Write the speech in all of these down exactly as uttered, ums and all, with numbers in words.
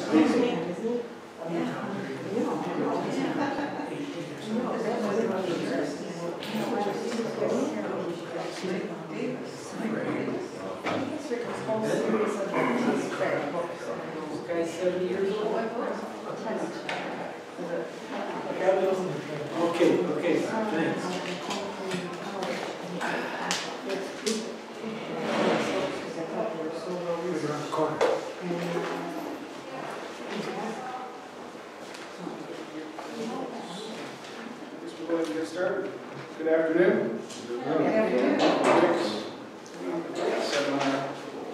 amazing. This guy's seventy years old. Okay, okay, thanks. We're around the corner. We'll go ahead and get started. Good afternoon. Good afternoon. Seminar.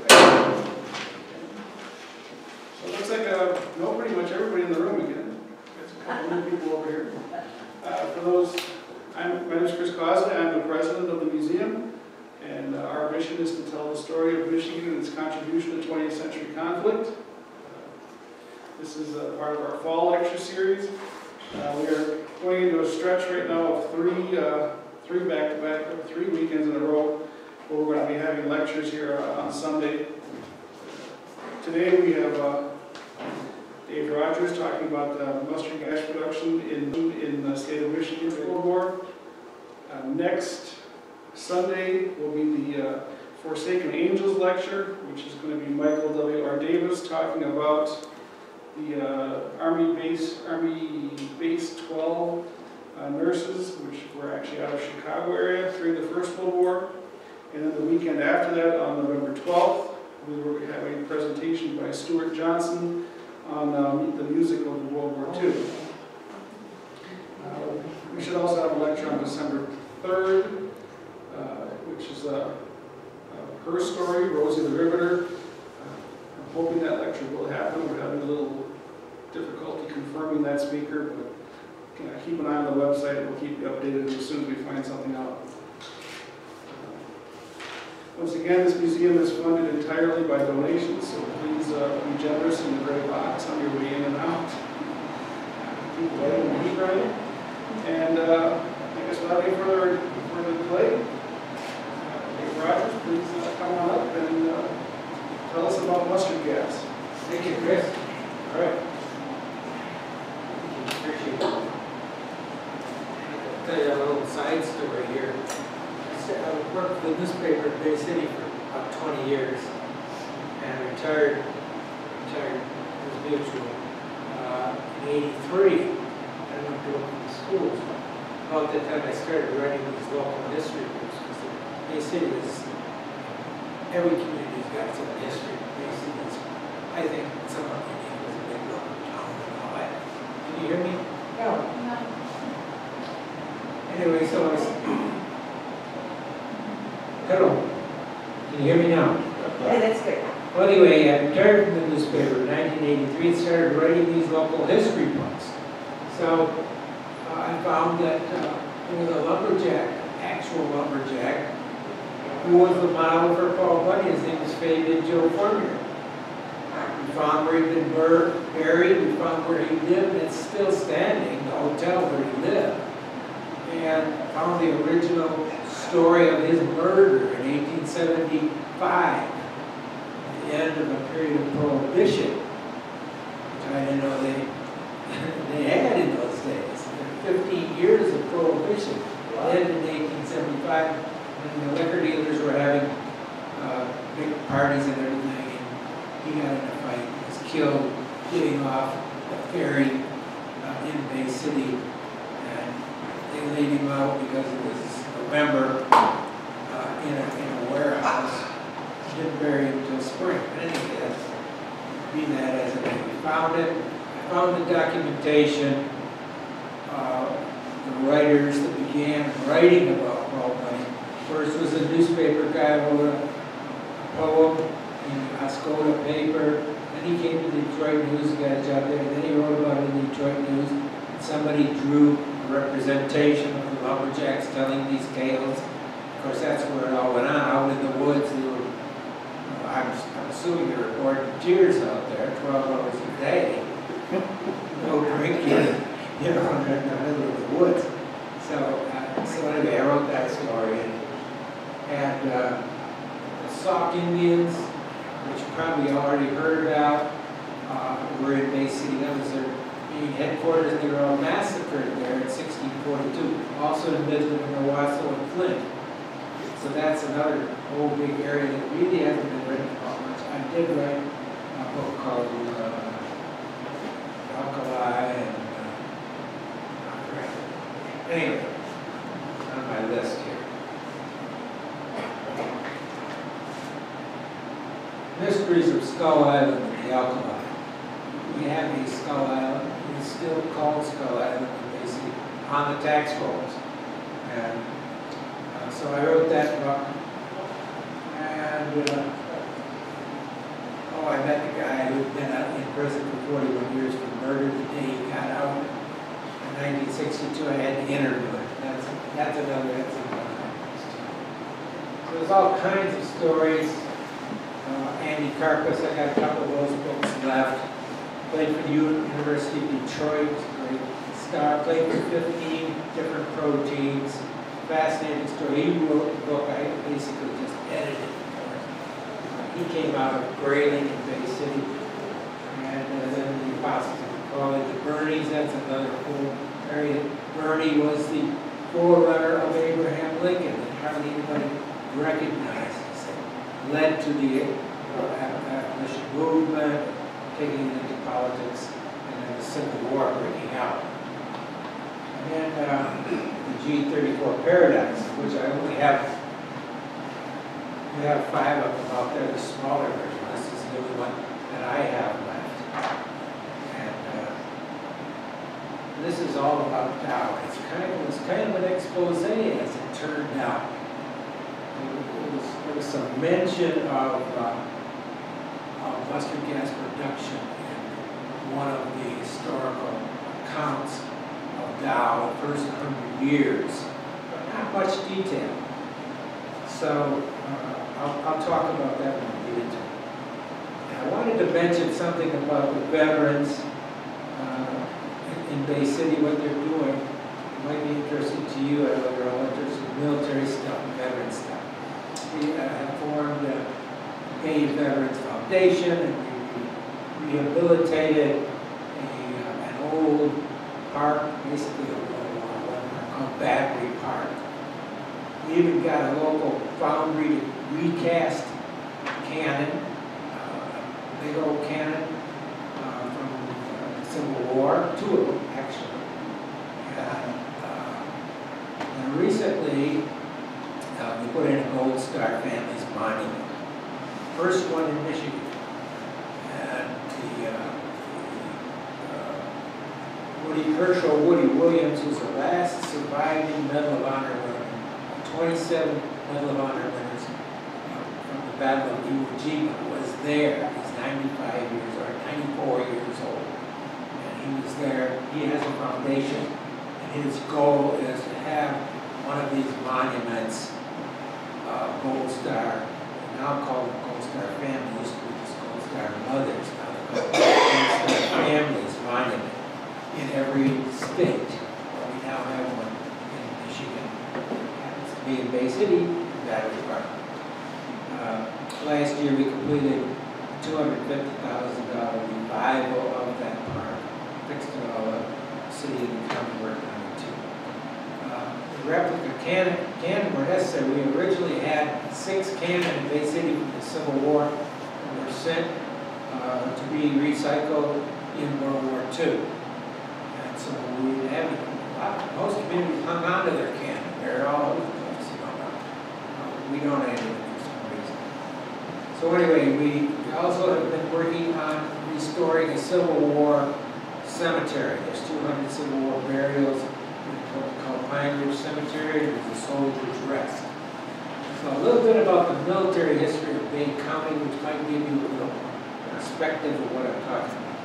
So it looks like uh, no, pretty much everybody in the room again. There's a couple new people over here. Uh, for those, I'm, my name is Chris Cosley. I'm the president of the museum, and uh, our mission is to tell the story of Michigan and its contribution to twentieth century conflict. This is uh, part of our fall lecture series. Uh, we are going into a stretch right now of three, uh, three back-to-back, -back, three weekends in a row, where we're going to be having lectures here uh, on Sunday. Today we have uh, Dave Rogers talking about uh, mustard gas production in, in the state of Michigan for World War. Uh, next Sunday will be the uh, Forsaken Angels lecture, which is going to be Michael W R Davis talking about the uh, Army Base Army Base twelve uh, nurses, which were actually out of Chicago area during the First World War. And then the weekend after that, on November twelfth, we will have a presentation by Stuart Johnson on um, the music of World War Two. Uh, we should also have a lecture on December third, uh, which is uh, uh, her story, Rosie the Riveter. Uh, I'm hoping that lecture will happen. We're having a little difficulty confirming that speaker, but uh, keep an eye on the website. We'll keep you updated as soon as we find something out. Once again, this museum is funded entirely by donations, so please uh, be generous in the gray box on your way in and out. Keep letting the heat running. And uh, I guess without any further, further delay, uh, Dave Rogers, please uh, come on up and uh, tell us about mustard gas. Thank you, Chris. All right. Appreciate it. I'll tell you a little side story here. I worked for the newspaper in Bay City for about twenty years and retired, retired as mutual uh, in eighty-three. I went to work in the schools. About that time I started writing these local history books because Bay City is, every community's got some history. Bay City is, I think, some of it was a big rubber town and all that. Can you hear me? No. Anyway, so I was, hello. Can you hear me now? Yeah, that's good. Well, anyway, I retired from the newspaper in nineteen eighty-three and started writing these local history books. So uh, I found that uh, there was a lumberjack, actual lumberjack, who was the model for Paul Bunyan. His name was Fabian Joe Fournier. We found where he'd been bur buried, we found where he lived, and it's still standing, the hotel where he lived. And found the original story of his murder in eighteen seventy-five, at the end of a period of prohibition, which I didn't know they, they had in those days. fifteen years of prohibition. It ended in eighteen seventy-five when the liquor dealers were having uh, big parties and everything, and he got in a fight and was killed getting off the ferry uh, in Bay City. They laid him out because it was November uh, in, a, in a warehouse. Didn't bury him until spring. But anyway, that's, be that as it may. We found it. I found the documentation. Uh, the writers that began writing about Paul Bunyan. First was a newspaper guy who wrote a poem in the Oscoda paper. Then he came to the Detroit News, got a job there. And then he wrote about it in the Detroit News. And somebody drew representation of the lumberjacks telling these tales. Of course, that's where it all went on. Out in the woods, they were, uh, I'm, I'm assuming they were volunteers out there, twelve hours a day. No drinking, you know, in the middle of the woods. So, uh, so anyway, I wrote that story. And, and uh, the Sauk Indians, which you probably already heard about, uh, were in Bay City. That was their main headquarters. They were all massacred there in sixteen forty-two. Also in Midland, and Owasso, and Flint. So that's another whole big area that really hasn't been written about much. I did write a book called uh, Alkali and uh, anyway, on my list here. Mysteries of Skull Island and the Alkali. We have a Skull Island. It's still called Skull Island, basically, on the tax rolls. And uh, so I wrote that book. And, uh, oh, I met the guy who'd been out in prison for forty-one years for murder the day he got out. In nineteen sixty-two, I had to interview him. That's, that's another, that's another. So there's all kinds of stories. Uh, Andy Karpus, I got a couple of those books left. Played for the University of Detroit, great star. Played for fifteen different pro teams. Fascinating story. He wrote the book, I basically just edited it for him. Uh, he came out of Grayling in Bay City. And uh, then the Apostles of College, the Bernies, that's another whole area. Bernie was the forerunner of Abraham Lincoln, and hardly anybody recognizes it. Led to the uh, abolition movement, taking it into politics, and then the Civil War breaking out. And then uh, the G thirty-four Paradox, which I only have, we have five of them out there, the smaller version. This is the only one that I have left. And uh, this is all about Tao. It's kind of, it was kind of an expose as it turned out. It was, there was some mention of, uh, of Western gas production in one of the historical accounts of Dow the first hundred years, but not much detail. So uh, I'll, I'll talk about that when we get into it. And I wanted to mention something about the veterans uh, in, in Bay City, what they're doing. It might be interesting to you. I know you're all interested in military stuff and veteran stuff. We uh, have formed a Bay Veterans Foundation, and we rehabilitated a, uh, an old park, basically a one called Battery Park. We even got a local foundry to recast a cannon, uh, a big old cannon uh, from uh, the Civil War, two of them actually. And, uh, and recently, Uh, we put in a Gold Star Families Monument. First one in Michigan. And the, uh, the uh, Woody Herschel, Woody Williams, who's the last surviving Medal of Honor winner, twenty-seven Medal of Honor winners uh, from the Battle of Iwo Jima, was there. He's ninety-five years or ninety-four years old. And he was there. He has a foundation. And his goal is to have one of these monuments, Uh, Gold Star, now called Gold Star Families, used to be just Gold Star Mothers, now they're called Gold Star Families Monument in every state. Well, we now have one in Michigan. It happens to be in Bay City, Battery Park. Uh, last year we completed a two hundred fifty thousand dollar revival of that park, fixed it all up. The city and the county worked on it too. Uh, the replica cannon, cannon were necessary. We originally had six cannon in Bay City from the Civil War that were sent uh, to be recycled in World War Two. And so we have a lot, most communities hung on to their cannon. They're all over the place, you know. Uh, we donated it for some reason. So anyway, we also have been working on restoring a Civil War cemetery. There's two hundred Civil War burials called Pine Ridge Cemetery. There's a Soldier's Rest. So a little bit about the military history of Bay County, which might give you a little perspective of what I'm talking about.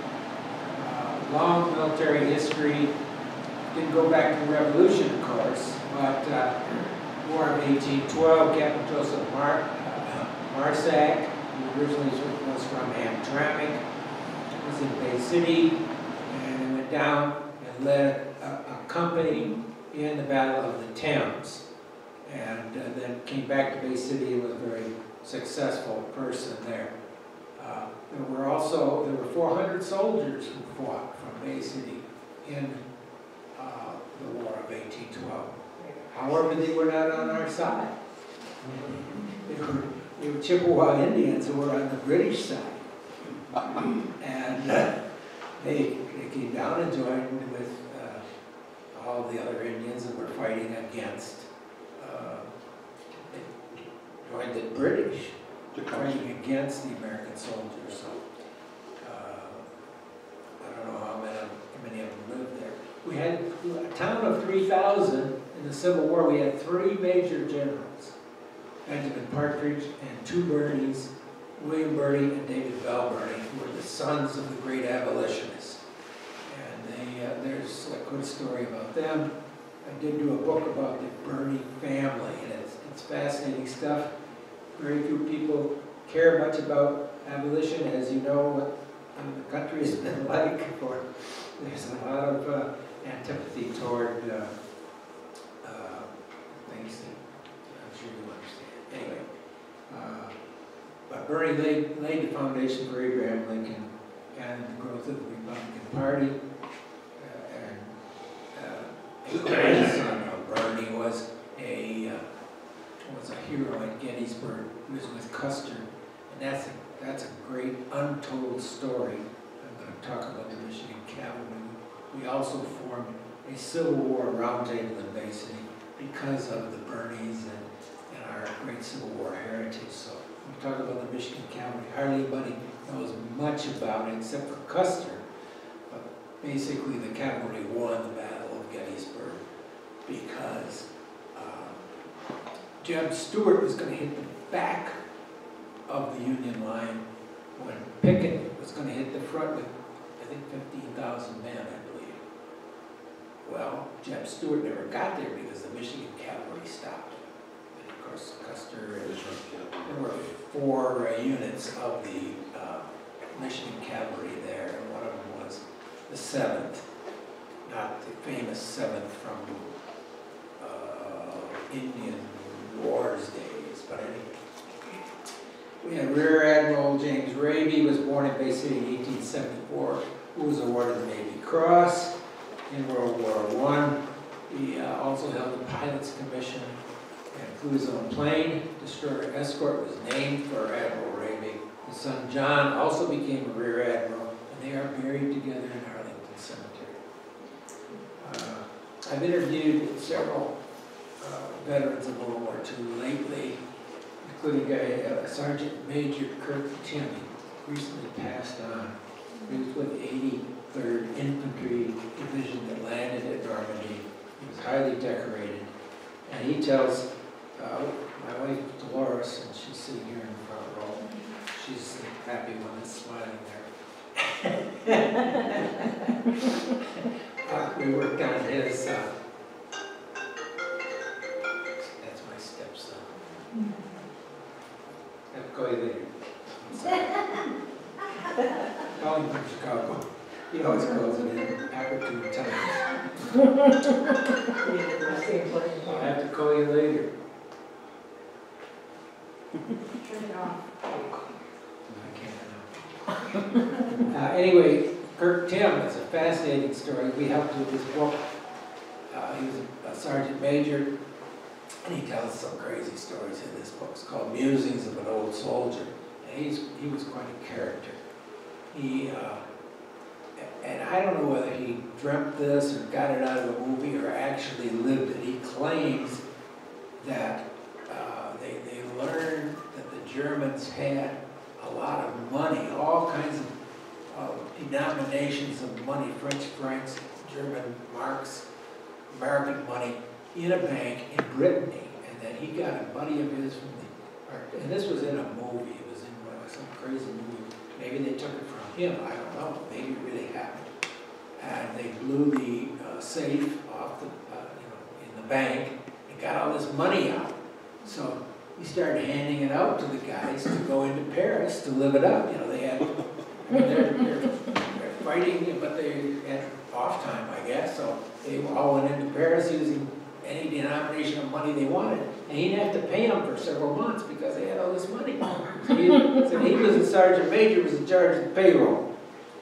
Uh, long military history. Didn't go back to the Revolution, of course, but uh, War of eighteen twelve, Captain Joseph Mar uh, Marsack, who originally was from Hamtramck, was in Bay City, and went down and led a, a company in the Battle of the Thames, and uh, then came back to Bay City and was a very successful person there. Uh, there were also also, there were four hundred soldiers who fought from Bay City in uh, the War of eighteen twelve. However, they were not on our side. They were, they were Chippewa Indians who were on the British side. And uh, they, they came down and joined with uh, all the other Indians that were fighting against, uh, they joined the British, fighting against the American soldiers. So uh, I don't know how many, how many of them lived there. We had a town of three thousand in the Civil War. We had three major generals, Benjamin Partridge and two Birneys, William Birney and David Bell Birney, who were the sons of the great abolitionists. And they, uh, there's a good story about them. I did do a book about the Birney family, and it's, it's fascinating stuff. Very few people care much about abolition, as you know what I mean, the country has been like. For there's a lot of uh, antipathy toward uh, uh, things that I'm sure you understand. Anyway. Uh, But Birney laid, laid the foundation for Abraham Lincoln and the growth of the Republican Party. Uh, and uh, a grandson of Birney was a uh, was a hero at Gettysburg. He was with Custer, and that's a, that's a great untold story. I'm going to talk about the Michigan Cavalry. We also formed a Civil War roundtable in Bay City because of the Birneys and, and our great Civil War heritage. So we talk about the Michigan Cavalry. Hardly anybody knows much about it except for Custer. But basically, the cavalry won the Battle of Gettysburg because uh, Jeb Stuart was going to hit the back of the Union line when Pickett was going to hit the front with, I think, fifteen thousand men, I believe. Well, Jeb Stuart never got there because the Michigan Cavalry stopped him. And of course, Custer and there were four uh, units of the uh, Michigan Cavalry there, and one of them was the seventh, not the famous seventh from uh, Indian Wars days, but anyway. We had Rear Admiral James Raby, was born in Bay City in eighteen seventy-four, who was awarded the Navy Cross in World War One. He uh, also held the Pilot's Commission and flew his own plane. Destroyer Escort was named for Admiral Raby. His son John also became a Rear Admiral, and they are buried together in Arlington Cemetery. Uh, I've interviewed several uh, veterans of World War Two lately, including a, a Sergeant Major Kirk Timm, recently passed on. He was with eighty-third Infantry Division that landed at Normandy. He was highly decorated. And he tells uh, my wife Dolores, and she's sitting here in the front row, she's the happy one that's smiling there. uh, we worked on his, uh, that's my stepson. I'll call you later. Calling from Chicago. He always calls it in opportune times. I'll have to call you later. Turn it off. I can't. Uh, anyway, Kirk Timm, it's a fascinating story. We helped with this book. Uh, he was a, a sergeant major, and he tells some crazy stories in this book. It's called Musings of an Old Soldier. And he's, he was quite a character. He, uh, and I don't know whether he dreamt this or got it out of a movie or actually lived it. He claims that uh, they, they learned that the Germans had a lot of money, all kinds of uh, denominations of money, French francs, German marks, American money, in a bank in Brittany, and that he got a buddy of his from the, and this was in a movie, it was in uh, some crazy movie, maybe they took it from him, I don't know, maybe it really happened. And they blew the uh, safe off the, uh, you know, in the bank and got all this money out. So he started handing it out to the guys to go into Paris to live it up. You know, they had, I mean, they're, they're, they're fighting, but they had off time, I guess. So they all went into Paris using any denomination of money they wanted. And he didn't have to pay them for several months because they had all this money. So he, so he was a sergeant major, was in charge of payroll.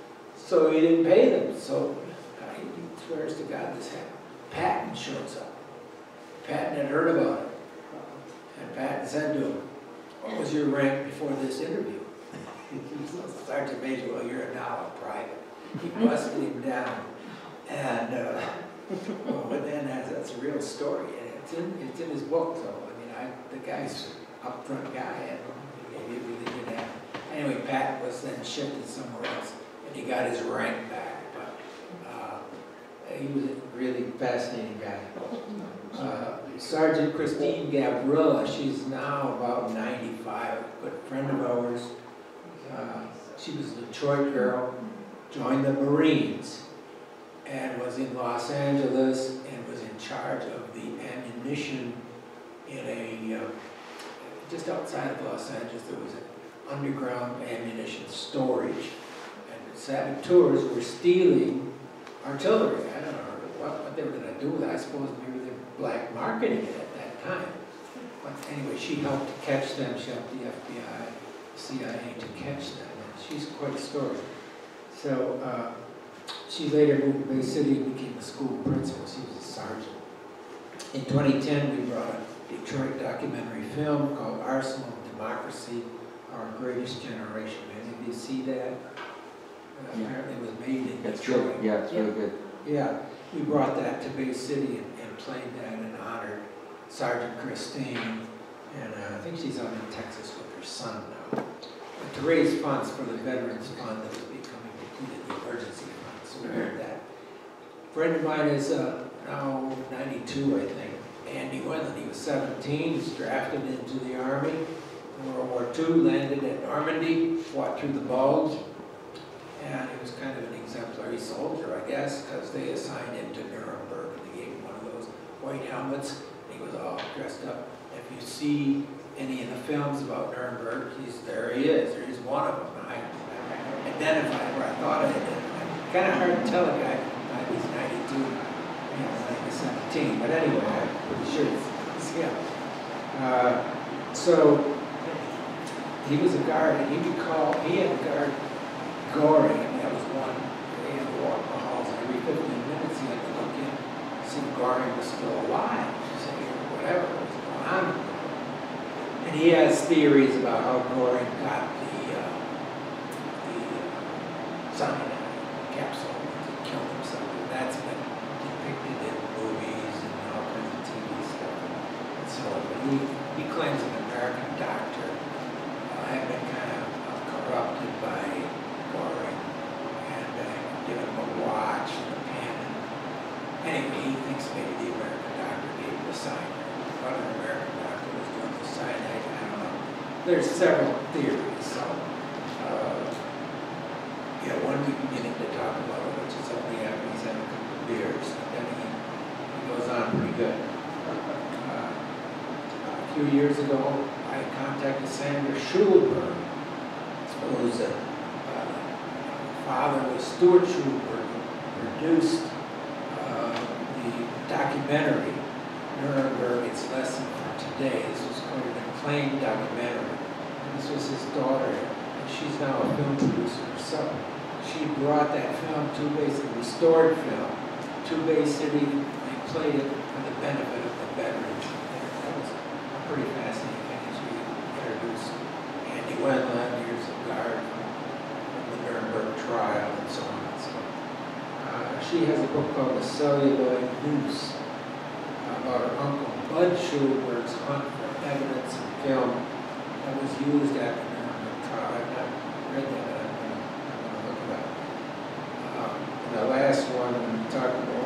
So he didn't pay them, so uh, he swears to God this happened. Patton shows up. Patton had heard about it. And Patton said to him, what was your rank before this interview? He was a sergeant major, well, you're a now a private. He busted him down. And, uh, well, but then that's, that's a real story. And it's in, it's in his book, so, I mean, I, the guy's upfront guy, and maybe it really did happen. Anyway, Patton was then shifted somewhere else, and he got his rank back. But uh, he was a really fascinating guy. Uh, Sergeant Christine Gabrilla, she's now about ninety-five, a good friend of ours. Uh, she was a Detroit girl, joined the Marines, and was in Los Angeles, and was in charge of the ammunition in a, uh, just outside of Los Angeles, there was an underground ammunition storage. And saboteurs were stealing artillery. I don't know what, what they were going to do with it. I suppose maybe they were black marketing it at that time. But anyway, she helped to catch them. She helped the F B I, C I A to catch them. And she's quite a story. So uh, she later moved to Bay City and became a school principal. She was a sergeant. In twenty ten, we brought a Detroit documentary film called Arsenal of Democracy, Our Greatest Generation. Any of you see that? Uh, Yeah. Apparently it was made in That's Detroit. good. Yeah, it's really good. Yeah, we brought that to Bay City and, and played that and honored Sergeant Christine. And uh, I think she's out in Texas with her son now. But to raise funds for the Veterans Fund that was becoming depleted, the emergency fund. So we heard that. A friend of mine is uh, now ninety-two, I think. Andy Wendland, he was seventeen, was drafted into the Army in World War Two, landed at Normandy, fought through the Bulge. And he was kind of an exemplary soldier, I guess, because they assigned him to Nuremberg. And they gave him one of those white helmets. He was all dressed up. If you see any of the films about Nuremberg, he's, there he is. There he's one of them. And I, I identified where I thought I identified. Kind of hard to tell a guy uh, he's ninety-two, you know, like he's seventeen. But anyway, I'm pretty sure it's, it's him. Uh, so he was a guard, and he would call, he had a guard Goring, and that was one, they had to walk the halls, and every fifteen minutes he had to look in, see if Goring was still alive, say, whatever was going on. And he has theories about how Goring got the, uh, the uh, cyanide capsule to kill himself. And that's been depicted in movies and all kinds of T V stuff. And so, but he, he claims an American doctor uh, had been kind of uh, corrupted by Goring, and uh, give him a watch and a pen. Anyway, he thinks maybe the American doctor gave him the cyanide. What an American doctor was doing the cyanide, I don't know. There's several theories, so uh, yeah, one we can get him to talk about it, which is only after he's had a couple of beers, and then he, he goes on pretty good. Uh, a few years ago, I contacted Sandra Schulberg, who's a father was Stuart Schulberg, produced uh, the documentary, Nuremberg, Its Lesson for Today. This was quite an acclaimed documentary. And this was his daughter, and she's now a film producer herself. She brought that film to basically restored film to Bay City. They played it for the benefit of the veterans. That was a pretty fascinating thing as we introduced Andy Wendland, years of guard, Nuremberg trial and so on and so on. Uh, she has a book called The Celluloid Noose about her uncle Bud Schulberg's hunt for evidence and film that was used at the Nuremberg trial. I've not read that, but I'm going to look it up. Um, and the last one, I'm going to talk about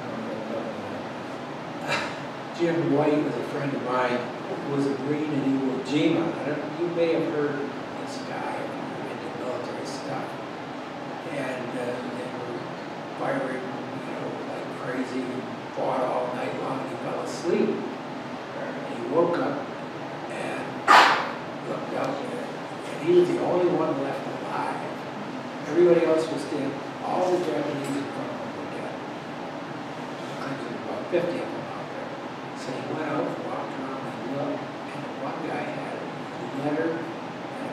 uh, Jim White was a friend of mine who was a Marine in Iwo Jima. I don't, you may have heard this guy. Stuff. And uh, they were firing, you know, like crazy, fought all night long, and he fell asleep. And he woke up and looked up there, and he was the only one left alive. Everybody else was dead. All the Japanese in front of him were dead. I think there were about fifty of them out there. So he went out and walked around and looked, and one guy had a letter and a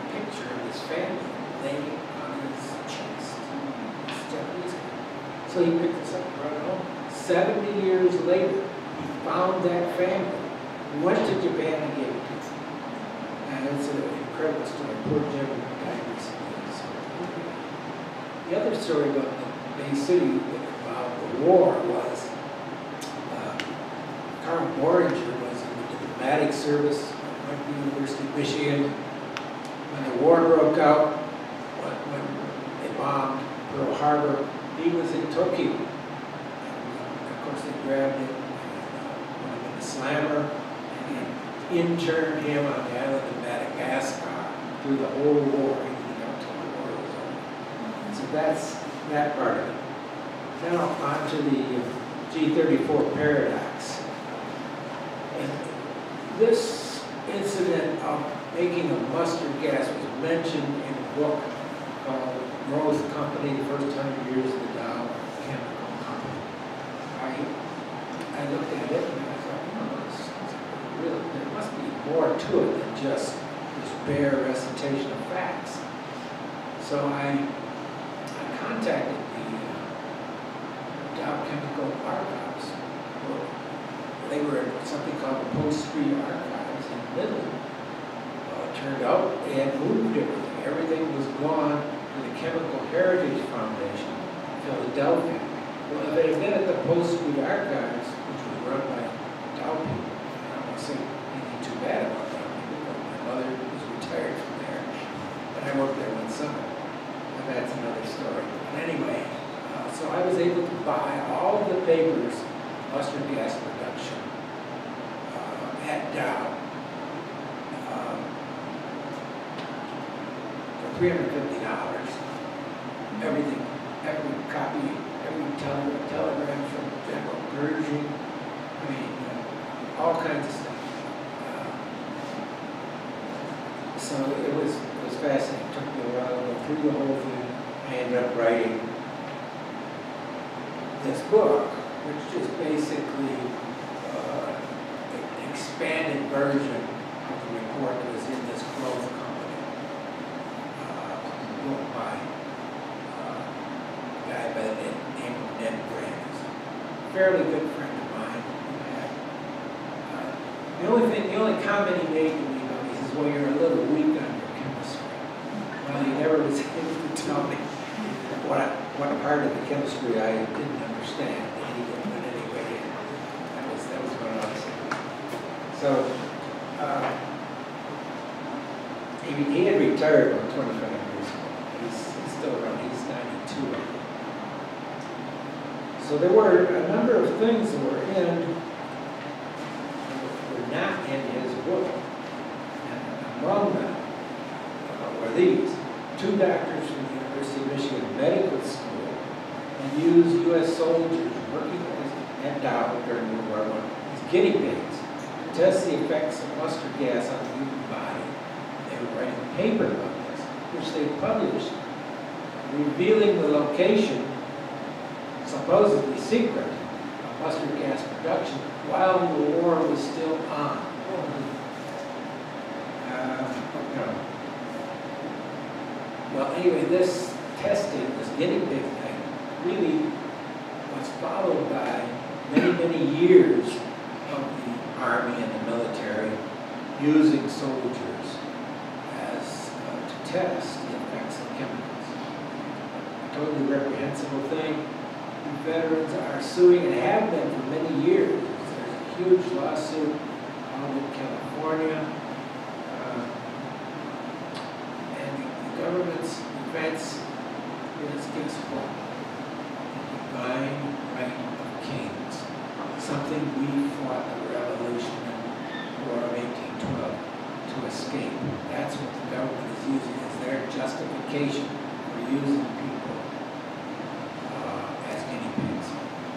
family laying on his chest. This Japanese guy. So he picked us up and brought it home. Seventy years later, he found that family, went to Japan and gave it to them. And it's an incredible story. Poor Jim died recently. So. The other story about the Bay City about the war was uh, Carl Boringer was in the diplomatic service at the University of Michigan. When the war broke out, when, when they bombed Pearl Harbor, he was in Tokyo. And, uh, of course, they grabbed him and put him in a slammer and interned him on the island of Madagascar through the whole war, even until the war was over. So that's that part of it. Now on to the G thirty-four paradox. And this incident of making of mustard gas was mentioned in a book called Growth Company, the First Hundred Years of the Dow Chemical Company. I, I looked at it and I thought, you know, this, this really, there must be more to it than just this bare recitation of facts. So I, I contacted the uh, Dow Chemical Archives. Well, they were at something called the Post Street Archives in Midland. Well, it turned out they had moved everything. Everything was gone to the Chemical Heritage Foundation in Philadelphia. Well, if it had been at the Post Street Archives, which was run by Dow people, I don't want to say anything too bad about Dow people, but my mother was retired from there, and I worked there one summer. And that's another story. But anyway, uh, so I was able to buy all of the papers, mustard gas production, uh, at Dow. Um, for three hundred fifty dollars. Everything, every copy, every tele telegram from General Pershing, I mean, uh, all kinds of stuff. Uh, so it was, it was fascinating. It took me a while to go through the whole thing. I ended up writing this book, which is basically uh, an expanded version of the report that was in this growth company, uh, book by uh, a guy by the name of Ned Brand. A fairly good friend of mine. Uh, the only thing, the only comment he made to me about me is, well, you're a little weak on your chemistry. Well, he never was able to tell me what, what part of the chemistry I didn't understand. But anyway, that was, that was what I was saying. So, uh, he, he had retired about twenty-five years ago. He's, he's still around, he's ninety-two. So there were a number of things that were in, were not in his book. And among them uh, were these. Two doctors from the University of Michigan Medical School and used U S soldiers working at Dow during World War One as guinea pigs to test the effects of mustard gas on the human body. They were writing a paper about this, which they published, revealing the location, supposedly secret, of mustard gas production while the war was still on. Uh, you know. Well, anyway, this testing, this guinea pig thing, really was followed by many, many years of the Army and the military using soldiers as uh, to test the effects of chemicals. A totally reprehensible thing. The veterans are suing and have been for many years. There's a huge lawsuit out in California. Uh, and the government's defense is, guess what? The divine right of kings. Something we fought the revolution in War of eighteen twelve to escape. That's what the government is using as their justification for using people uh, as guinea pigs.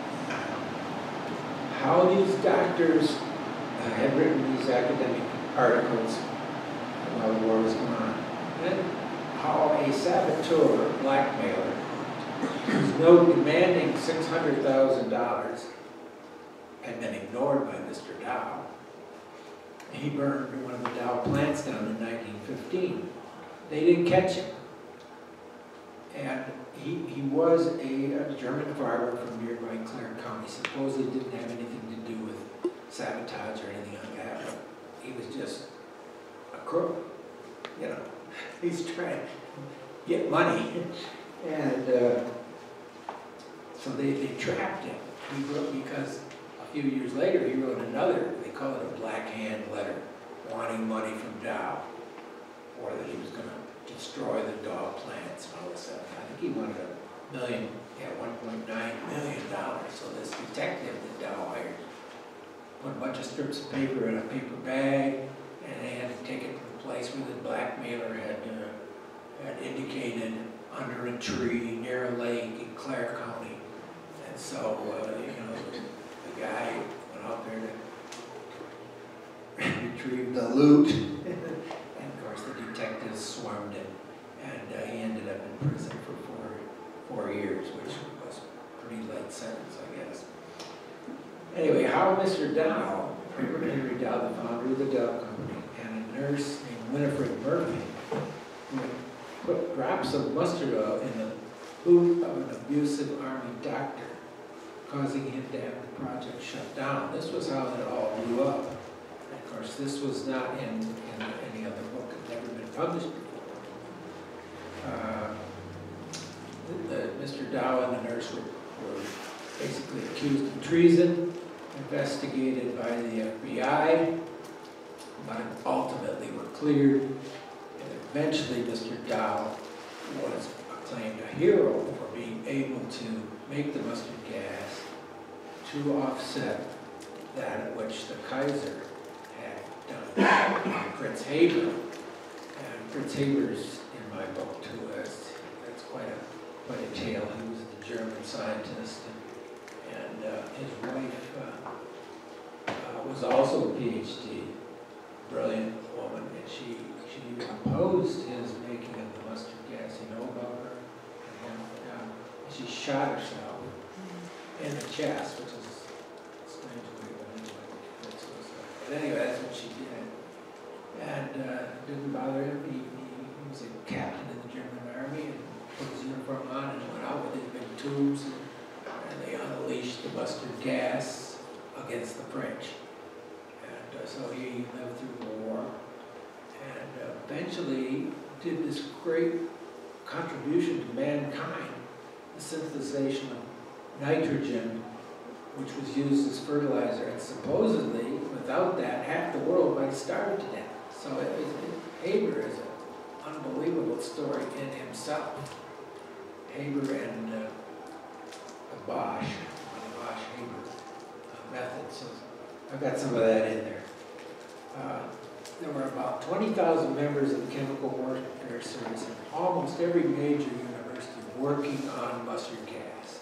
How these doctors uh, had written these academic articles while the war was going on. Then how a saboteur, blackmailer, who's no demanding six hundred thousand dollars, had been ignored by Mister Dow. He burned one of the Dow plants down in nineteen fifteen. they didn't catch him. And he, he was a, a German farmer from nearby Clare County. Supposedly didn't have anything to do with sabotage or anything like that. But he was just a crook, you know. He's trying to get money. And uh, so they, they trapped him. He wrote, because a few years later he wrote another, they call it a black hand letter, wanting money from Dow, or that he was going to destroy the Dow plants and all this stuff. I think he wanted a million, yeah, one point nine million dollars. So this detective that Dow hired put a bunch of strips of paper in a paper bag, and they had to take it to the place where the blackmailer had, uh, had indicated, under a tree near a lake in Clare County. And so, uh, you know, the, the guy went out there to retrieve the loot. And of course, the detectives swarmed him. And uh, he ended up in prison for four, four years, which was a pretty light sentence, I guess. Anyway, how Mister Dow, Henry Dow, the founder of the Dow Company, and a nurse named Winifred Murphy, who put drops of mustard oil in the food of an abusive army doctor, causing him to have the project shut down. This was how it all blew up. And of course, this was not in, in any other book. It had never been published before. Uh, the, the, Mister Dow and the nurse were, were basically accused of treason, investigated by the F B I, but ultimately were cleared. Eventually, Mister Dow was acclaimed a hero for being able to make the mustard gas to offset that which the Kaiser had done. Fritz Haber, and Fritz Haber's in my book too. That's, that's quite a quite a tale. He was a German scientist, and, and uh, his wife uh, uh, was also a PhD, brilliant woman, and she. She opposed his making of the mustard gas. You know about her? And, um, she shot herself in the chest, which is a strange way, but anyway, that's what it's like. But anyway, that's what she did. And uh, didn't bother him. He, he, he was a captain in the German army and put his uniform on and went out with his big tubes, and, and they unleashed the mustard gas against the French. And uh, so he lived through the war. And uh, eventually did this great contribution to mankind, the synthesization of nitrogen, which was used as fertilizer. And supposedly, without that, half the world might starve to death. So it was, it, Haber is an unbelievable story in himself. Haber and uh, the Bosch, the Bosch Haber uh, method. So I've got some of that in there. Uh, There were about twenty thousand members of the Chemical Warfare Service in almost every major university working on mustard gas,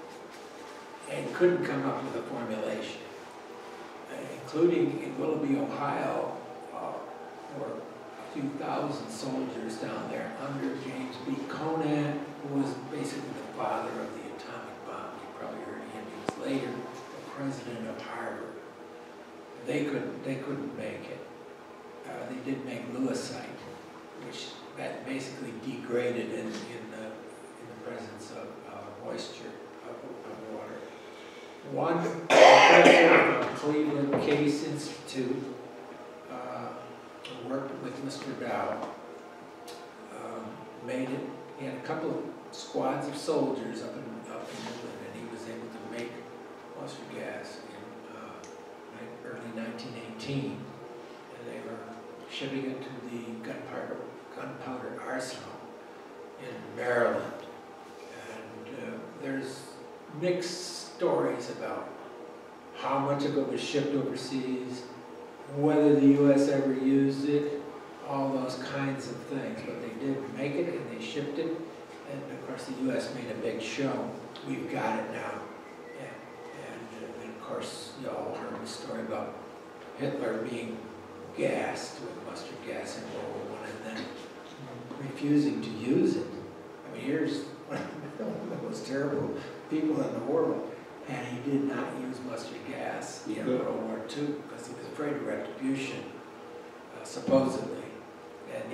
and couldn't come up with a formulation, uh, including in Willoughby, Ohio, uh, there were a few thousand soldiers down there under James B. Conant, who was basically the father of the atomic bomb. You probably heard of him. He was later the president of Harvard. They couldn't, they couldn't make it. Uh, they did make lewisite, which that basically degraded in, in, the, in the presence of uh, moisture of, of water. One professor from Cleveland Case Institute uh, worked with Mister Dow, um, made it. He had a couple of squads of soldiers up in, up in England, and he was able to make mustard gas in uh, early nineteen eighteen. They were shipping it to the gunpowder, gunpowder arsenal in Maryland. And uh, there's mixed stories about how much of it was shipped overseas, whether the U S ever used it, all those kinds of things. But they did make it and they shipped it. And of course the U S made a big show. We've got it now. And, and, uh, and of course you all heard the story about Hitler being gassed with mustard gas in World War One and then refusing to use it. I mean, here's one of the most terrible people in the world, and he did not use mustard gas in World War Two because he was afraid of retribution, uh, supposedly. And he, and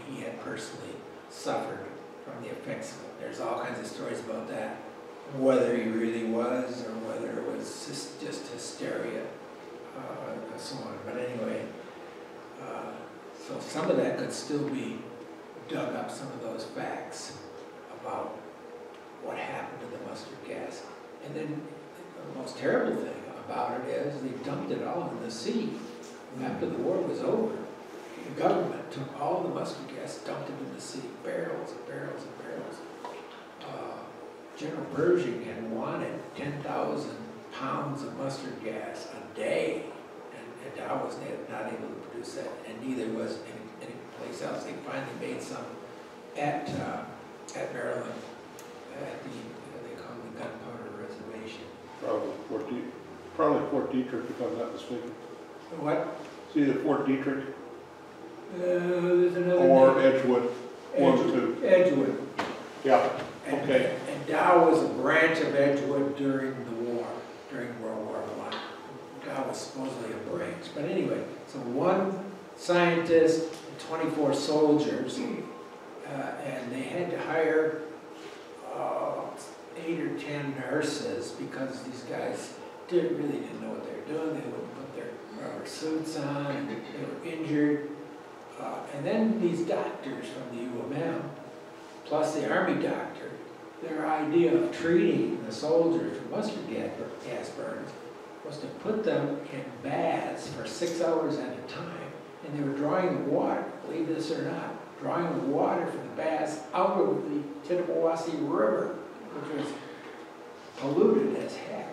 he had personally suffered from the effects of it. There's all kinds of stories about that, whether he really was or whether it was just, just hysteria, uh, and so on. But anyway, uh, so some of that could still be dug up, some of those facts about what happened to the mustard gas. And then the most terrible thing about it is they dumped it all in the sea. After the war was over, the government took all the mustard gas, dumped it in the sea, barrels and barrels and barrels. Uh, General Pershing had wanted ten thousand pounds of mustard gas a day, and, and Dow was not able to produce that, and neither was any, any place else. They finally made some at uh, at Maryland, at the, uh, they call it the Gunpowder Reservation. Probably Fort Detrick, probably Fort Detrick, if I'm not mistaken. What? It's either Fort Detrick Uh, there's another or name. Edgewood, one of the Edgewood. two. Edgewood. Yeah, And, okay. and Dow was a branch of Edgewood during the war, during World War One. Dow was supposedly a branch. But anyway, so one scientist and twenty-four soldiers, uh, and they had to hire uh, eight or ten nurses because these guys didn't really didn't know what they were doing. They wouldn't put their rubber suits on. They were injured. Uh, and then these doctors from the U of M, plus the Army doctor, their idea of treating the soldiers with mustard gas, gas burns was to put them in baths for six hours at a time, and they were drawing the water, believe this or not, drawing the water from the baths out of the Tittabawassee River, which was polluted as heck.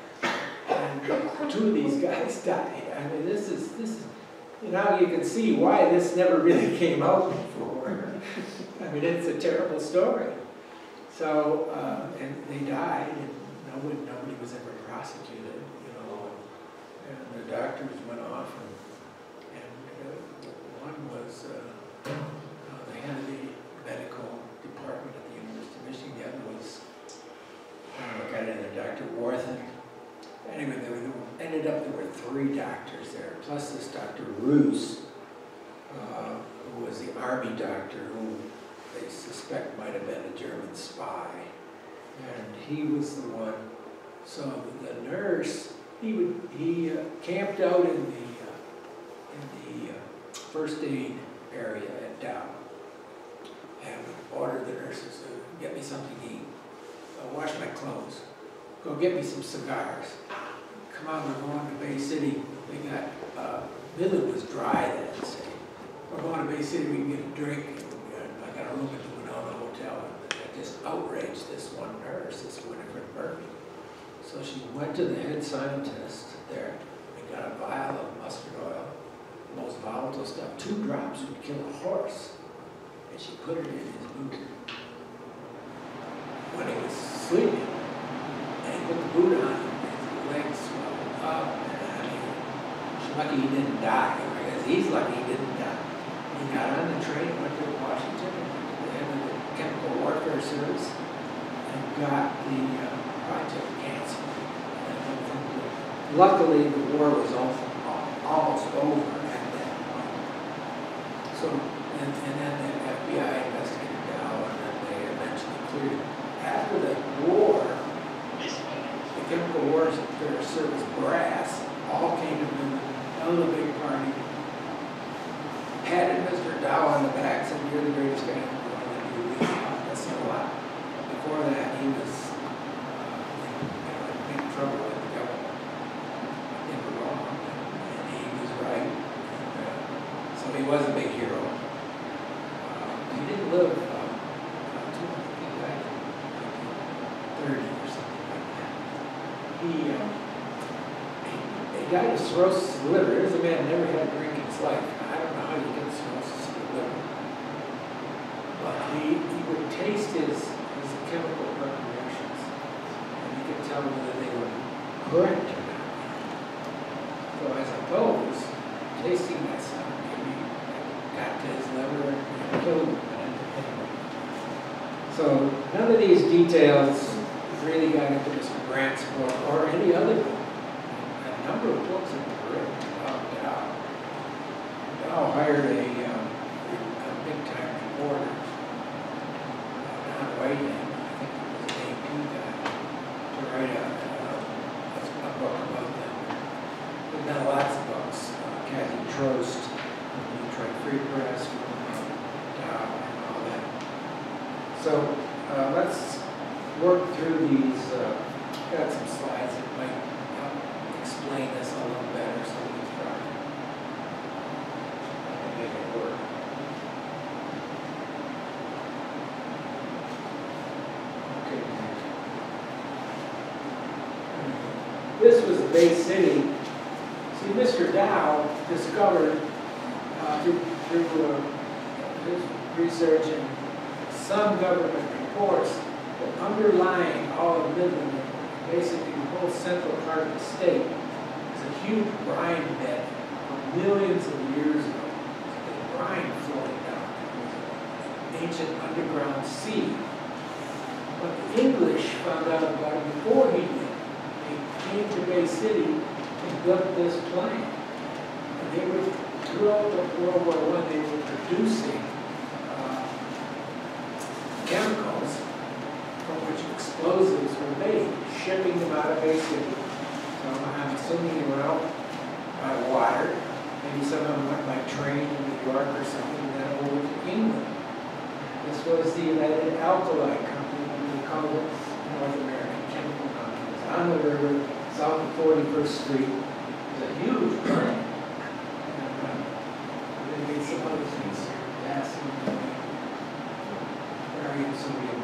And two of these guys died. I mean, this is, this is, you know, you can see why this never really came out before. I mean, it's a terrible story. So, uh, and they died, and nobody, nobody was ever prosecuted, you know. And the doctors went off, and, and uh, one was uh, uh, the head of the medical department at the University of Michigan. The other was, I don't know, a guy named Doctor Warthen. Anyway, there, were, there were, ended up there were three doctors there, plus this Doctor Roos, uh, who was the Army doctor who they suspect might have been a German spy. And he was the one, so the nurse, he would, he uh, camped out in the, uh, in the uh, first aid area at Dow, and would order the nurses to get me something to eat, uh, wash my clothes, go get me some cigars. Come on, we're going to Bay City. We got, uh, Billy was dry then, say. We're going to Bay City, we can get a drink. And I got a room at the Winona Hotel. And I just outraged this one nurse, this Winifred Murphy. So she went to the head scientist there and got a vial of mustard oil, the most volatile stuff. Two drops would kill a horse. And she put it in his boot when he was sleeping. And he put the boot on, and his legs swelled up. And I mean, she's lucky he didn't die, because he's lucky he didn't die. He got on the train, went to Washington, and went to the head of the Chemical Warfare Service, and got the uh, project canceled. And luckily, the war was all, all, almost over at that point. So, and, and then the F B I investigated Dow, and then they eventually cleared it. After the war, the Chemical Warfare Service brass all came to another big party, patted Mister Dow on the back, said, "You're the greatest guy in the world, and you really helped us a lot." Before that, he was uh, you know, in big trouble with the government. They were wrong, and he was right. And, uh, so he was a big hero. Uh, he didn't live uh, too long. He died in nineteen thirty or something like that. He, uh, he, he died of cirrhosis of the liver. Here's a man who never had a drink in his life. I don't know how you get cirrhosis of the liver. But he, he would taste his, his chemical preparations, and he could tell whether they were correct or not. So I suppose, tasting that stuff maybe got to his liver and killed him. So none of these details really got into Mister Grant's book or any other book. A number of books have been written about Dow. Dow hired a, um, a big-time reporter, uh, Don Whitehead, I think it was an A P guy, to write a, uh, a, a book about them. We've done lots of books. Uh, Kathy Trost, Detroit Free Press, Dow, and all that. So uh, let's work through these. Uh, got some slides that might help explain this a little better, so we can try and make it work. Okay. This was the Bay City. See, Mister Dow discovered uh, through, through uh, his research and some government reports that underlying all of Midland, basically the whole central part of the state, is a huge brine bed from millions of years ago. There's brine flowing down. It was an ancient underground sea. But the English found out about it before he did. They came to Bay City and built this plant. And they were, throughout World War One, they were producing uh, chemicals from which explosives were made, shipping them out of Bay City. So I'm assuming they were out by water. Maybe some of them went by train to New York or something, and then over to England. This was the United Alkali Company, we called it North American Chemical Company. It was on the river, south of forty-first Street. It was a huge plant. And uh, they made some other things here, gasoline, barium, sodium.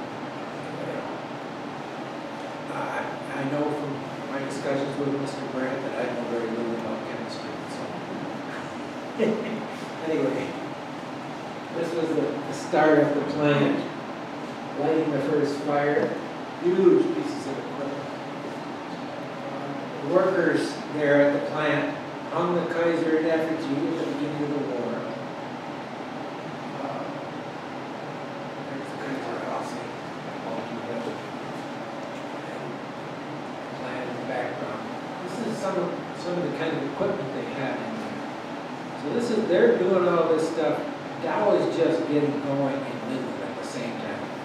Uh, I know from my discussions with Mister Brandt that I know very little about chemistry. So anyway, this was the, the start of the plant. Lighting the first fire, huge pieces of equipment. Uh, the workers there at the plant hung the Kaiser in effigy at the beginning of the war. Uh, there's the Kaiser House, all together. Plant in the background. This is some of some of the kind of equipment they had in there. So this is they're doing all this stuff. Dow is just getting going in Midland at the same time.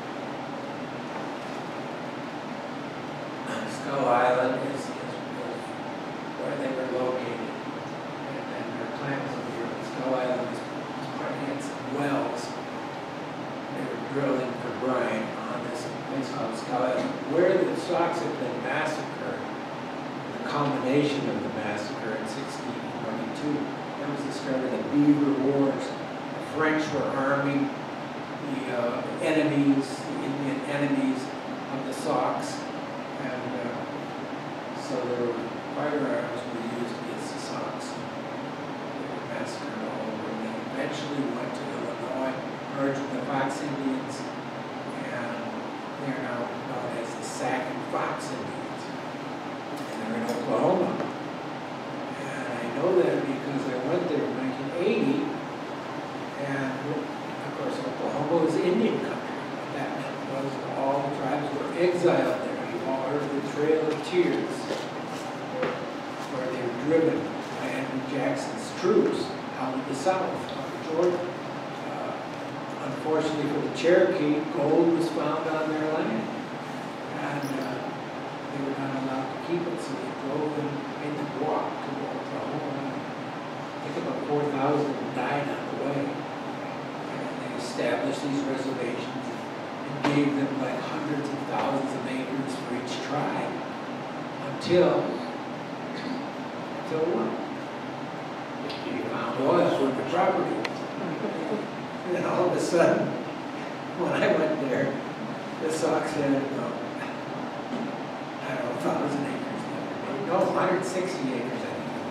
Skull Island is, is, is where they were located, and, and their plant was over here. Skull Island was, was probably had some wells. They were drilling for brine on this place called Skull Island, where the Sox had been massacred. The culmination of the massacre in sixteen twenty-two. That was the start of the Beaver Wars. The French were arming the uh, enemies, the Indian enemies of the Sox. And uh, so there were firearms were used against the Sox. They were massacred all over. And they eventually went to Illinois, merged with the Fox Indians, and they're now known as the Sac and Fox Indians. And they're in Oklahoma. And I know that because I went there in nineteen eighty, and of course Oklahoma was Indian country. What that meant was that all the tribes were exiled there. Or the Trail of Tears, where they were driven by Andrew Jackson's troops out of the south, out of Georgia. Uh, unfortunately for the Cherokee, gold was found on their land, and uh, they were not allowed to keep it, so they drove them, made them walk to Oklahoma. I think about four thousand died on the way, and they established these reservations. Gave them like hundreds of thousands of acres for each tribe until, until what? You found oil on the property. And then all of a sudden, when I went there, the Sox had, uh, I don't know, a thousand acres. No, one hundred sixty acres, I think.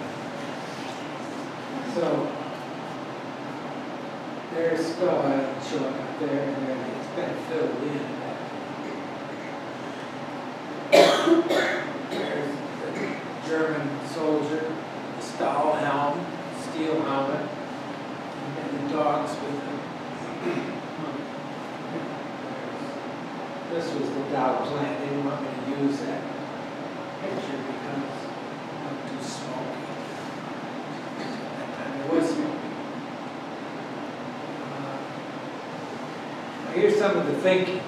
So, there's Skull Island showing up there, and there it is. Been filled in. There's the German soldier, the Stahlhelm, steel helmet, and the dogs with them. This was the Dow plant. They didn't want me to use that picture because it looked too smoky. At that time it was smoky. Here's some of the thinking.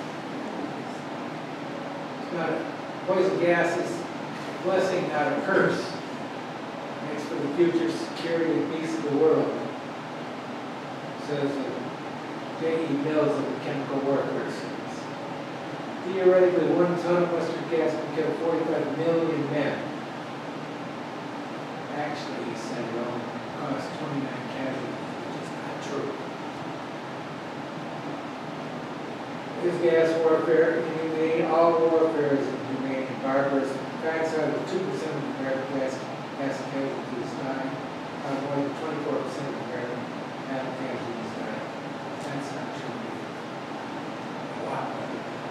It's not a, poison gas is a blessing, not a curse. It's for the future security and peace of the world. Says uh, J E Mills of the Chemical Workers. Theoretically, one ton of mustard gas can kill forty-five million men. Actually, he said it only cost twenty-nine casualties, which is not true. Is gas warfare inhumane? All warfare is inhumane and barbarous. Facts are that two percent of American gas, gas casualties die. Uh, more than twenty-four percent of American gas casualties die. That's not true. A lot more.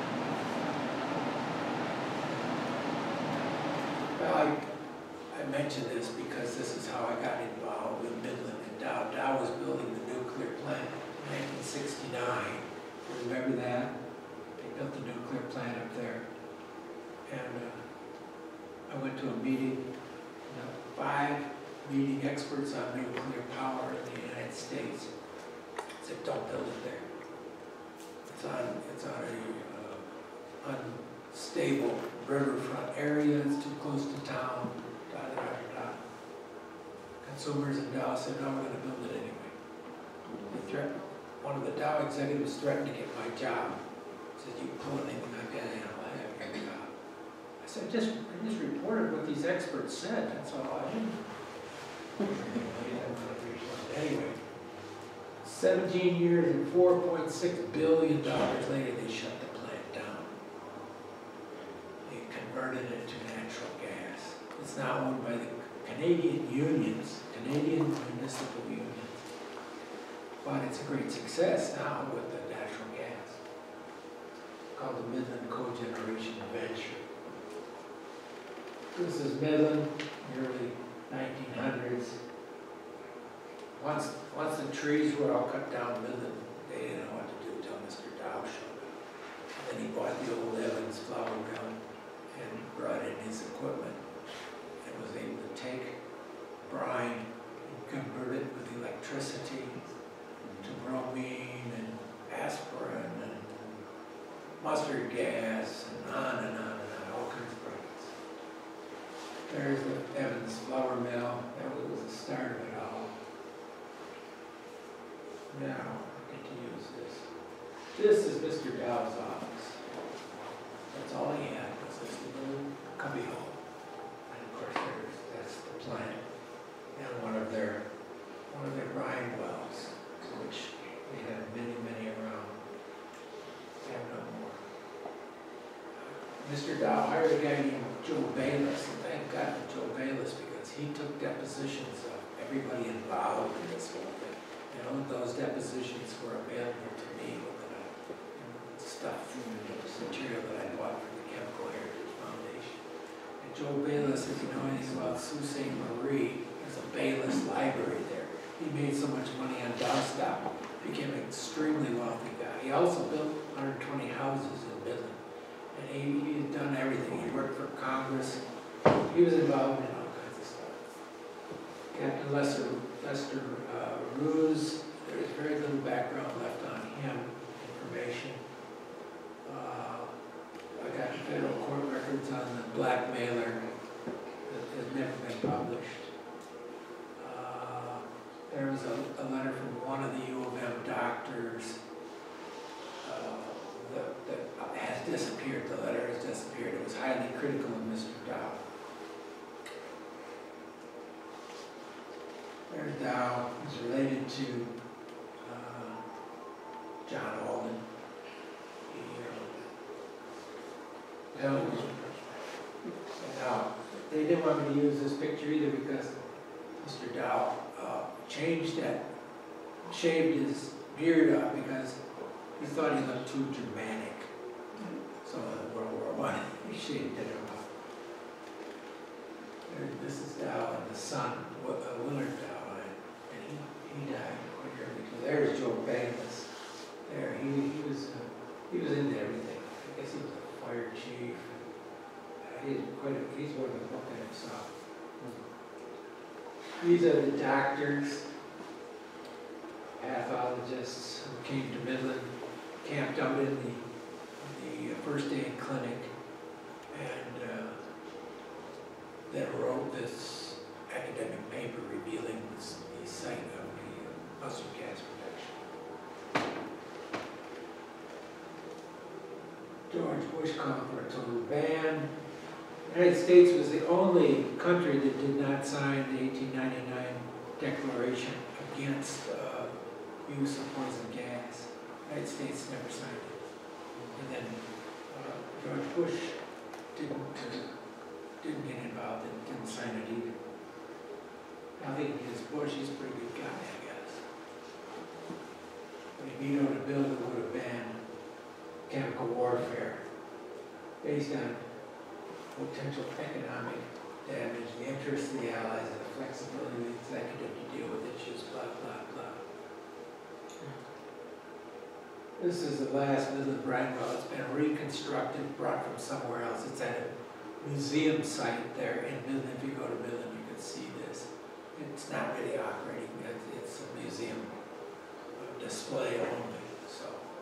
Well, I, I mentioned this because this is how I got involved with Midland and Dow. Dow was building the nuclear plant in nineteen sixty-nine. Remember that? They built the nuclear plant up there. And uh, I went to a meeting, you know, five leading experts on nuclear power in the United States said, don't build it there. It's on, it's on a uh, unstable riverfront area, it's too close to town, da da da da. Consumers in Dow said, no, we're going to build it anyway. They threatened. One of the Dow executives threatened to get my job. Said, you pull anything like that in, I'll have your job. I said, just, I just reported what these experts said, that's all I did. Anyway, seventeen years and four point six billion dollars later, they shut the plant down. They converted it to natural gas. It's now owned by the Canadian unions, Canadian municipal unions. But it's a great success now with the natural gas, called the Midland Cogeneration Venture. This is Midland, early nineteen hundreds. Once, once the trees were all cut down, Midland, they didn't know what to do until Mister Dow showed up. Then he bought the old Evans flour mill and brought in his equipment and was able to take brine and convert it with electricity to bromine and aspirin and mustard gas and on and on and on, all kinds of products. There's the Evans flour mill. That was the start of it all. Now, I get to use this. This is Mister Dow's office. That's all he had, was this little cubby hole. And of course, there's, that's the plant. And one of their, one of their brine wells, which we have many, many around. We have no more. Mister Dow hired a guy named Joe Bayless, and thank God for Joe Bayless because he took depositions of everybody involved in this whole thing. You know, those depositions were available to me with the stuff, material that I bought from the Chemical Heritage Foundation. And Joe Bayless, if you know anything about Sault Ste. Marie, there's a Bayless library there. He made so much money on Dow stock, became an extremely wealthy guy. He also built one hundred twenty houses in Midland. And he, he had done everything. He worked for Congress. He was involved in all kinds of stuff. Captain Lester, Lester uh, Ruse, there's very little background left on him, information. Uh, I got federal court records on the blackmailer that has never been published. Uh, there was a, a letter from one of the U of M doctors uh, that, that has disappeared. The letter has disappeared. It was highly critical of Mister Dow. There's Dow. He's related to uh, John Alden. He, uh, and now, they didn't want me to use this picture either because Mister Dow uh, changed that, shaved his beard off because he thought he looked too Germanic. So in World War One, he shaved it off. There, this is Dow and the son, uh, Willard Dow, and he, he died quite early. So there's Joe Bayless. There, he, he was uh, he was into everything. I guess he was a fire chief. Uh, he's quite a, he's one of the book in himself. These are the doctors, pathologists who came to Midland, camped out in the, the first aid clinic and uh, then wrote this academic paper revealing this, the site of the uh, mustard gas production. George Bush called for a total ban. The United States was the only country that did not sign the eighteen ninety-nine Declaration against uh, use of poison gas. The United States never signed it. And then uh, George Bush didn't, uh, didn't get involved and didn't sign it either. I think his Bush, he's a pretty good guy, I guess. But he vetoed a bill that would have banned chemical warfare based on potential economic damage, the interests of the Allies, and the flexibility of the executive to deal with issues, blah, blah, blah. This is the last visit of Bradwell. It's been reconstructed, brought from somewhere else. It's at a museum site there in Midland. If you go to Midland, you can see this. It's not really operating. It's a museum display only, so.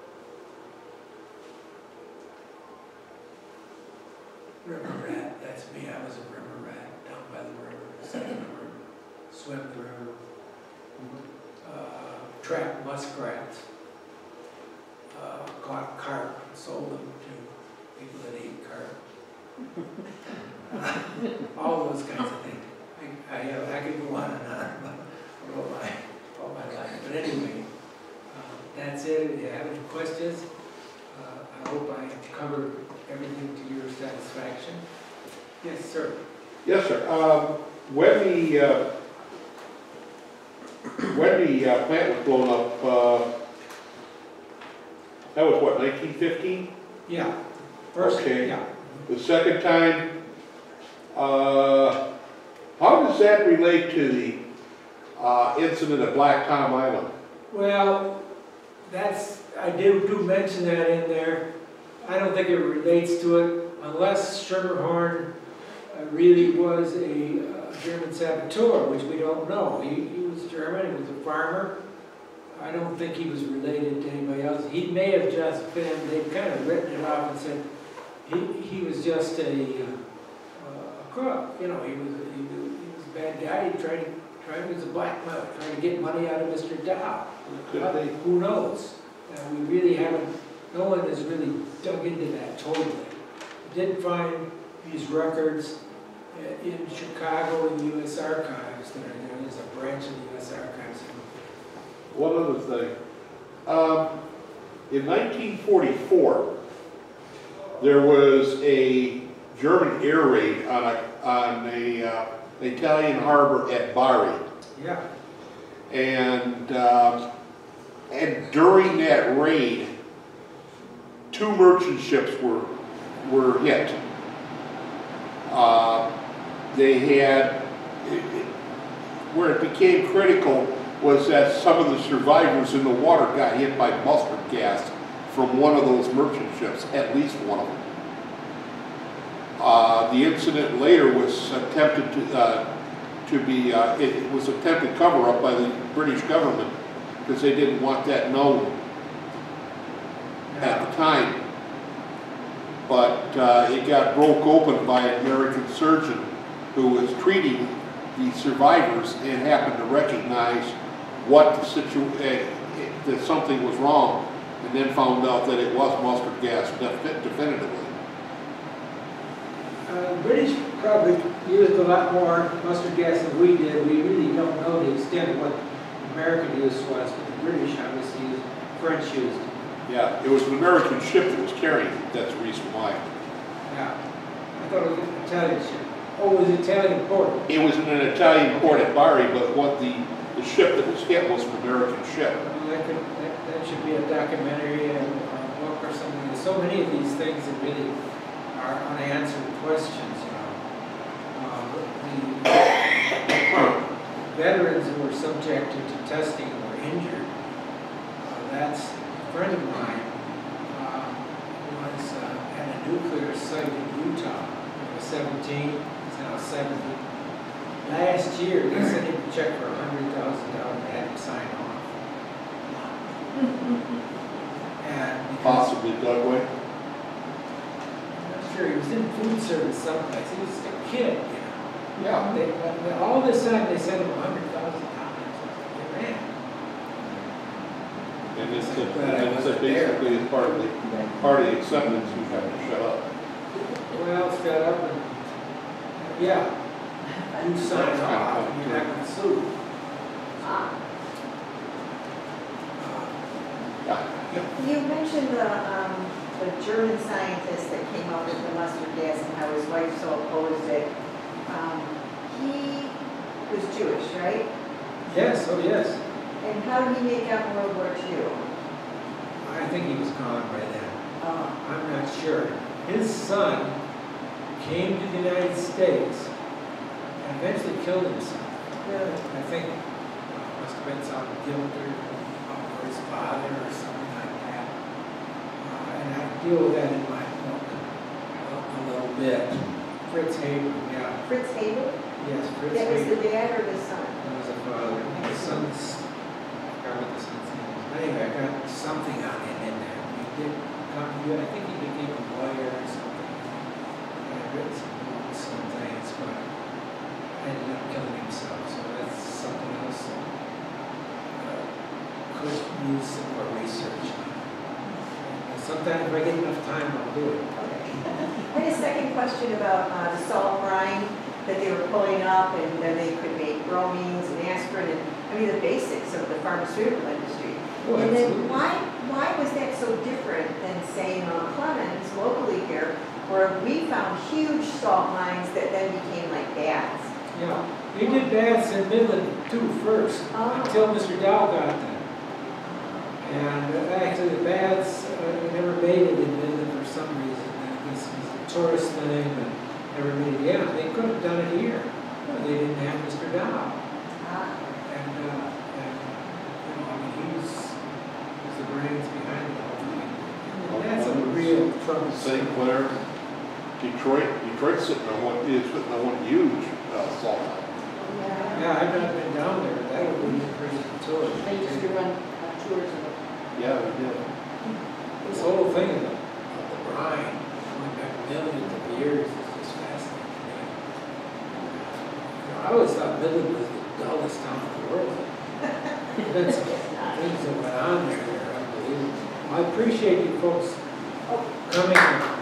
River rat, that's me. I was a river rat down by the river, sat in the river, swim the river, uh, trapped muskrats, uh, caught carp, sold them to people that eat carp. All those kinds of things. I, I, I could go on and on about all my, all my life. But anyway, uh, that's it. If you have any questions, uh, I hope I covered everything to your satisfaction. Yes, sir. Yes, sir. Um, when the, uh, when the uh, plant was blown up, uh, that was what, nineteen fifteen? Yeah. First, Okay. yeah. The second time, uh, how does that relate to the uh, incident at Black Tom Island? Well, that's, I do, do mention that in there. I don't think it relates to it unless Sugarhorn uh, really was a uh, German saboteur, which we don't know. He, he was German, he was a farmer. I don't think he was related to anybody else. He may have just been, they've kind of written it off and said he, he was just a, uh, a crook. You know, he was, he was, he was a bad guy. He tried to, tried, he was a blackmailer, trying to get money out of Mister Dow. Could Uh, be. Who knows? Uh, we really haven't, no one has really dug into that totally. We did find these records uh, in Chicago in the U S Archives. There, there is a branch of the U S Archives. One other thing. Um, in nineteen forty-four, there was a German air raid on a on a uh, Italian harbor at Bari, Yeah. and um, and during that raid, two merchant ships were were hit. Uh, they had it, it, where it became critical was that some of the survivors in the water got hit by mustard gas from one of those merchant ships, at least one of them. Uh, the incident later was attempted to uh, to be uh, it, it was attempted cover up by the British government because they didn't want that known at the time. But uh, it got broke open by an American surgeon who was treating the survivors and happened to recognize what the situ uh, that something was wrong, and then found out that it was mustard gas def definitively. Uh, the British probably used a lot more mustard gas than we did. We really don't know the extent of what American use was, but the British obviously used, French used. Yeah, it was an American ship that was carrying it. That's the reason why. Yeah. I thought it was an Italian ship. Oh, it was Italian port. It was in an Italian port at Bari, but what the the ship that was hit was an American ship. Well, that, could, that, that should be a documentary and a book or something. There's so many of these things that really are unanswered questions, you know. Uh, the veterans who were subjected to testing and were injured, uh, that's a friend of mine uh, was uh, at a nuclear site in Utah. He was seventeen, he's now seventy. Last year, they sent him a check for one hundred thousand dollars and had him sign off. And the Dugway? I'm not sure, he was in food service someplace, he was a kid, you know. Yeah. They, they- all of a sudden, they sent him a hundred thousand dollars. They ran. And it's, a- Glad I and it's a wasn't there. basically as part of the, part of the acceptance, you have to shut up. Well, shut up and, yeah, you sign off, and you're not gonna sue. Ah. Uh, You mentioned the, um, the German scientist that came up with the mustard gas and how his wife so opposed it. Um, he was Jewish, right? Yes, oh yes. And how did he make out in World War Two? I think he was gone by then. Uh, I'm not sure. His son came to the United States and eventually killed himself. really? I think uh, must have been some guilt or for his father or something like that. Uh, and I deal with that in my book a, a little bit. Fritz Haber, yeah. Fritz Haber? Yes, Fritz That was Haber. the dad or the son? That was a father. The son's, I forgot what the son's name was. Anyway, I got something on him in there. He did come, I think he became a lawyer or something. And I've written some books, some things, but ended up killing himself. So that's something else that uh, could use some more research on. And sometimes if I get enough time, I'll do it. Okay. I had a second question about uh, the salt brine that they were pulling up, and then they could make bromines and aspirin, and, I mean, the basics of the pharmaceutical industry. Oh, And then absolutely. why, why was that so different than, say, in Mount Clemens, locally here, where we found huge salt mines that then became like baths? Yeah, we did baths in Midland too first, Oh. until Mister Dow got them. And uh, actually the baths, uh, they never made it in Midland for some reason. I guess it was a tourist thing and never made it. Yeah, they could have done it here, but they didn't have Mister Dow. Ah, And, uh, and, you know, I mean, he was, he was the brains behind it all. And that's a real trouble. Saint Clair, Detroit, Detroit's sitting on one, is sitting on one huge uh, salt mine. yeah. Yeah, I've not been down there, but that would be a pretty tour. They used to run uh, tours of it. Yeah, we did. This whole thing of the, of the brine, going back millions of years, is just fascinating to me. You know, I always thought Midland was the dullest town in the world. There's some things that went on there that are unbelievable. I appreciate you folks coming.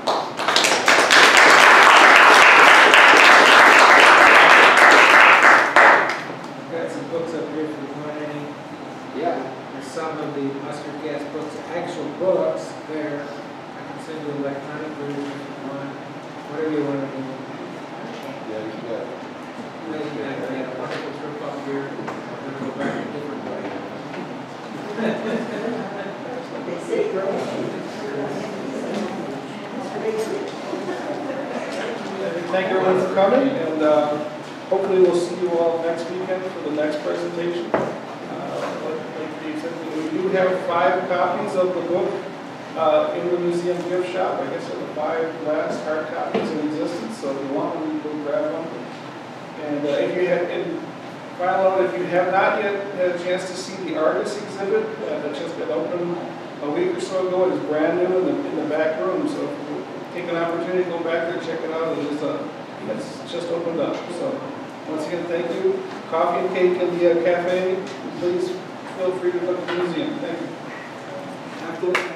I've got some books up here if you want any. Yeah. There's some of the mustard gas books, actual books there. I can send you electronic version if you want, whatever you want to do. Yeah, you bet. Maybe I had a wonderful trip up here. I'm going to go back a different way. They say Thank you everyone for coming, and uh, hopefully we'll see you all next weekend for the next presentation. Uh, like- like Dave said, we do have five copies of the book uh, in the museum gift shop. I guess there are the five last hard copies in existence, so if you want one, you can grab one. And uh, if you have, and final note, if you have not yet had a chance to see the artist exhibit uh, that just been opened a week or so ago, it is brand new in the, in the back room, so take an opportunity to go back there, check it out. It is, uh, it's just opened up. So once again, thank you. Coffee and cake in the uh, cafe. Please feel free to look at the museum. Thank you. After,